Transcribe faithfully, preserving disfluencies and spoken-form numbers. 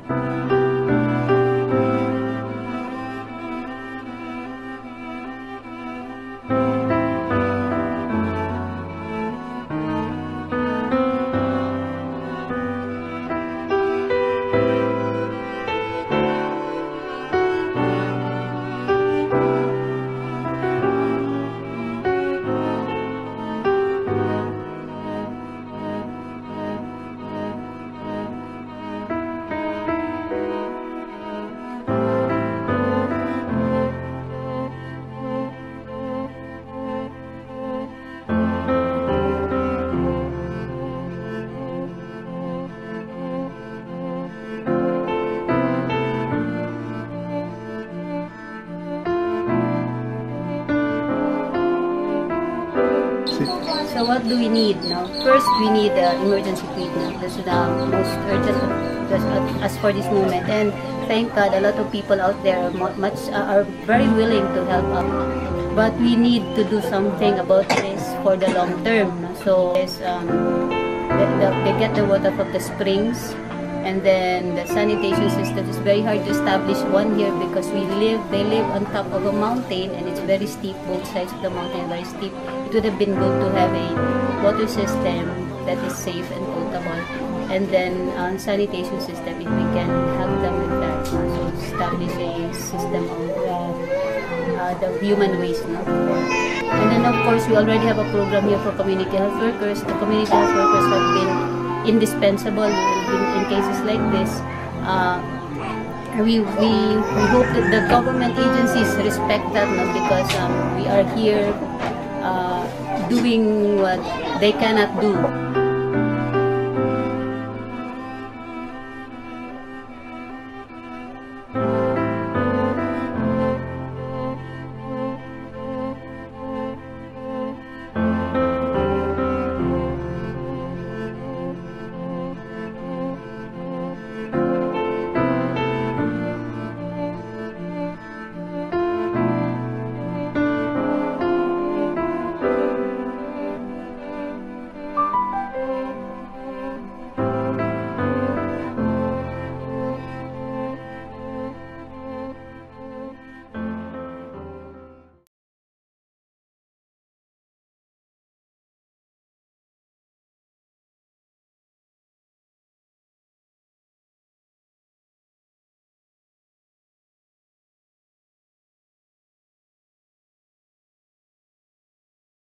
So what do we need? No? First, we need uh, emergency equipment. That's the most urgent as for this moment. And thank God, a lot of people out there much uh, are very willing to help us. But we need to do something about this for the long term. No? So yes, um, the, the, they get the water from the springs, and then the sanitation system is very hard to establish one here because we live, they live on top of a mountain, and it's very steep. Both sides of the mountain are very steep. It would have been good to have a water system that is safe and potable, and then on uh, sanitation system, if we can help them with that, uh, so establish a system of uh, uh, the human waste. No? And then of course we already have a program here for community health workers. The community health workers have been indispensable in, in cases like this. Uh, we, we, we hope that the government agencies respect that, no? Because um, we are here uh, doing what they cannot do.